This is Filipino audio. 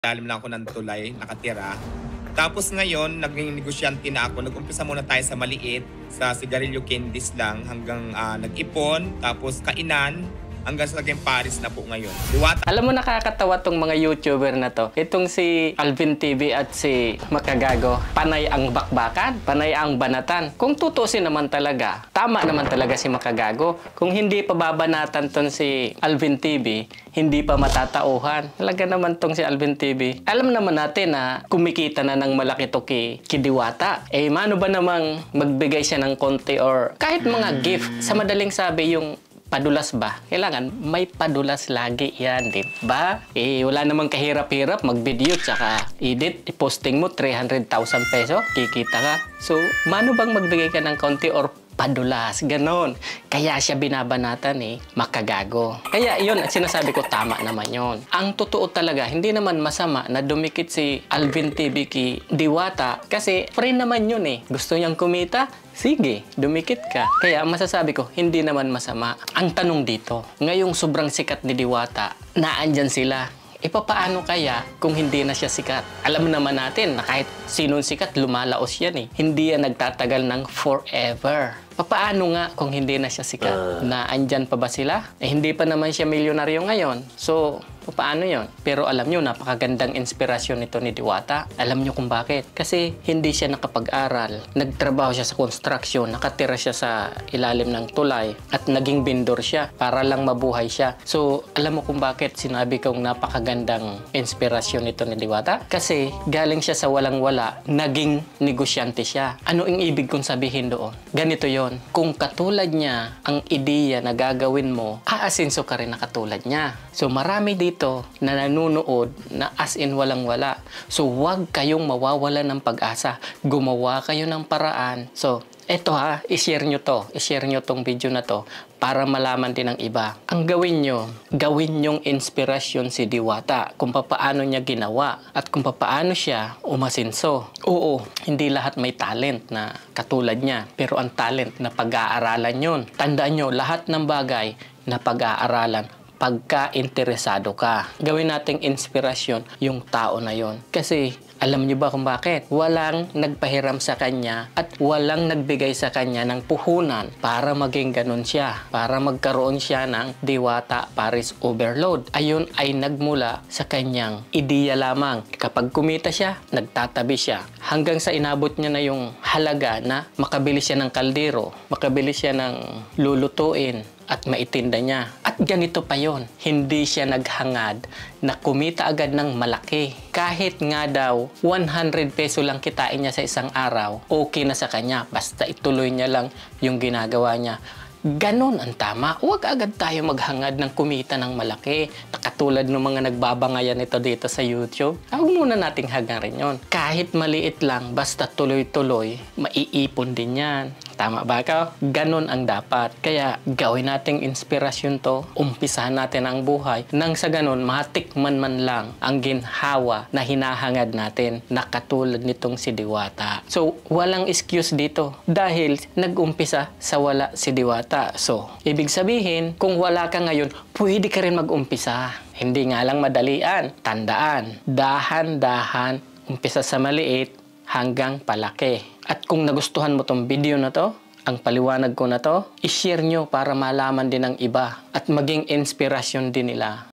Lalim lang ako ng tulay, nakatira. Tapos ngayon, naging negosyante na ako. Nag-umpisa muna tayo sa maliit, sa sigarilyo candies lang hanggang nag-ipon, tapos kainan, hanggang sa naging Paris na po ngayon. Diwata. Alam mo, nakakatawa tong mga YouTuber na to. Itong si Alvin TV at si Makagago. Panay ang bakbakan, panay ang banatan. Kung tutusin naman talaga, tama naman talaga si Makagago. Kung hindi pa babanatan tong si Alvin TV, hindi pa matatauhan. Talaga naman tong si Alvin TV. Alam naman natin na kumikita na ng malaki to Diwata. Eh, mano ba namang magbigay siya ng konti or kahit mga gift? Sa madaling sabi, yung padulas ba? Kailangan may padulas lagi yan, di ba? Eh, wala namang kahirap-hirap mag-video tsaka edit, i-posting mo 300,000 peso, kikita ka. So, mano bang magbigay ka ng konti or padulas? Ganon. Kaya siya binabanatan Makagago. Kaya yun, sinasabi ko, tama naman yun. Ang totoo talaga, hindi naman masama na dumikit si Alvin TV Diwata kasi free naman yun Gusto niyang kumita? Sige, dumikit ka. Kaya masasabi ko, hindi naman masama. Ang tanong dito, ngayong sobrang sikat ni Diwata, naandyan sila. E paano kaya kung hindi na siya sikat? Alam naman natin na kahit sinong sikat, lumalaos yan Hindi yan nagtatagal ng forever. Paano nga kung hindi na siya sikat? Naandyan pa ba sila? Eh, hindi pa naman siya milyonaryo ngayon. So, paano yon? Pero alam nyo, napakagandang inspirasyon nito ni Diwata. Alam nyo kung bakit? Kasi hindi siya nakapag-aral. Nagtrabaho siya sa construction, nakatira siya sa ilalim ng tulay, at naging vendor siya para lang mabuhay siya. So, alam mo kung bakit sinabi kong napakagandang inspirasyon nito ni Diwata? Kasi galing siya sa walang-wala, naging negosyante siya. Ano ang ibig kong sabihin doon? Ganito yon. Kung katulad niya ang ideya na gagawin mo, aasinso ka rin na katulad niya. So, marami dito na nanunood na as in walang-wala. So, huwag kayong mawawala ng pag-asa. Gumawa kayo ng paraan. So, eto i-share nyo to. I-share nyo tong video na to para malaman din ng iba. Ang gawin nyo, gawin nyong inspirasyon si Diwata kung paano niya ginawa at kung paano siya umasinso. Oo, hindi lahat may talent na katulad niya. Pero ang talent na pag-aaralan yun. Tandaan nyo, lahat ng bagay na pag-aaralan pagka interesado ka. Gawin nating inspirasyon yung tao na yon. Kasi alam niyo ba kung bakit? Walang nagpahiram sa kanya at walang nagbigay sa kanya ng puhunan para maging ganun siya. Para magkaroon siya ng Diwata Paris Overload. Ayun ay nagmula sa kanyang ideya lamang. Kapag kumita siya, nagtatabi siya. Hanggang sa inabot niya na yung halaga na makabili siya ng kaldero, makabili siya ng lulutuin, at maitinda niya. At ganito pa yon, hindi siya naghangad na kumita agad ng malaki. Kahit nga daw 100 peso lang kitain niya sa isang araw, okay na sa kanya. Basta ituloy niya lang yung ginagawa niya. Ganon ang tama. Huwag agad tayo maghangad ng kumita ng malaki. Katulad ng mga nagbabangayan nito dito sa YouTube. Huwag muna nating hagarin yon. Kahit maliit lang, basta tuloy-tuloy, maiipon din yan. Tama ba ka? Ganon ang dapat. Kaya gawin nating inspirasyon to. Umpisahan natin ang buhay. Nang sa ganon, matikman man lang ang ginhawa na hinahangad natin na katulad nitong si Diwata. So, walang excuse dito. Dahil nag-umpisa sa wala si Diwata. So, ibig sabihin, kung wala ka ngayon, pwede ka rin mag-umpisa. Hindi nga lang madalian. Tandaan, dahan-dahan, umpisa sa maliit hanggang palaki. At kung nagustuhan mo tong video na to, ang paliwanag ko na to, i-share nyo para malaman din ng iba at maging inspirasyon din nila.